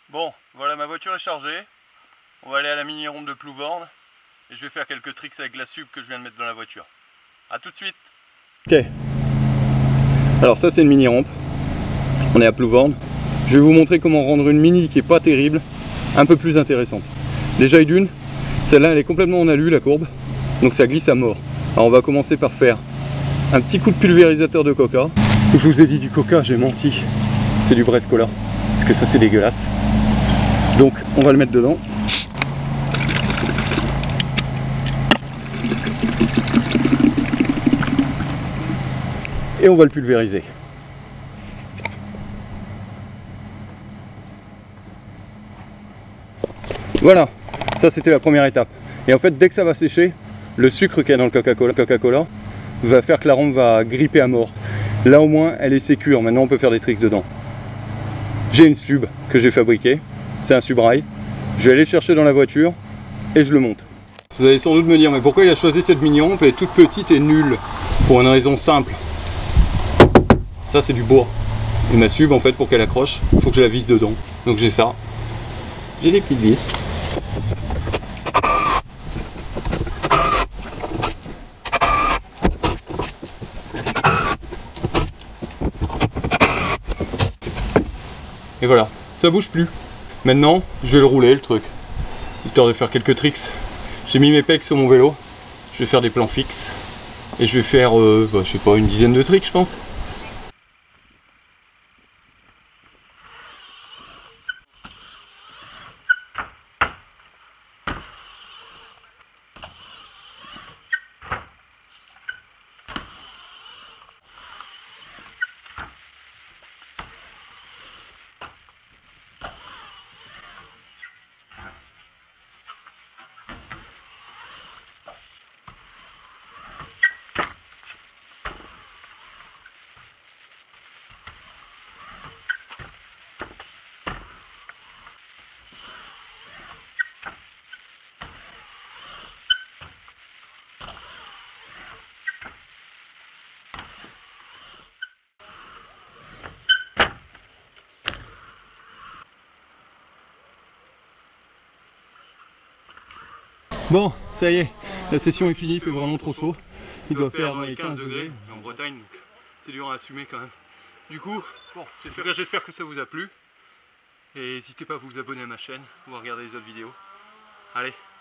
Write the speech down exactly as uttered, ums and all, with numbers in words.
Bon, voilà, ma voiture est chargée. On va aller à la mini-rampe de Plouvorne. Et je vais faire quelques tricks avec la sub que je viens de mettre dans la voiture. A tout de suite. Ok. Alors ça c'est une mini-rampe. On est à Plouvorne. Je vais vous montrer comment rendre une mini qui est pas terrible, un peu plus intéressante. Déjà d'une, celle-là elle est complètement en alu la courbe. Donc ça glisse à mort. Alors on va commencer par faire un petit coup de pulvérisateur de coca. Je vous ai dit du coca, j'ai menti. C'est du Brescola. Parce que ça c'est dégueulasse. Donc on va le mettre dedans. Et on va le pulvériser. Voilà, ça c'était la première étape. Et en fait dès que ça va sécher, le sucre qu'il y a dans le Coca-Cola Coca-Cola va faire que la rampe va gripper à mort. Là au moins elle est sécure, maintenant on peut faire des tricks dedans. J'ai une sub que j'ai fabriquée, c'est un subrail. Je vais aller le chercher dans la voiture et je le monte. Vous allez sans doute me dire, mais pourquoi il a choisi cette mini-rampe? Elle est toute petite et nulle. Pour une raison simple. Ça c'est du bois. Et ma sub en fait pour qu'elle accroche, il faut que je la visse dedans. Donc j'ai ça. J'ai des petites vis. Et voilà, ça bouge plus. Maintenant, je vais le rouler le truc. Histoire de faire quelques tricks. J'ai mis mes pegs sur mon vélo. Je vais faire des plans fixes. Et je vais faire, euh, bah, je sais pas, une dizaine de tricks je pense. Bon, ça y est, la session est finie, il fait vraiment trop chaud. Il doit faire dans les quinze degrés. En Bretagne, donc c'est dur à assumer quand même. Du coup, bon, j'espère que ça vous a plu. Et n'hésitez pas à vous abonner à ma chaîne ou à regarder les autres vidéos. Allez,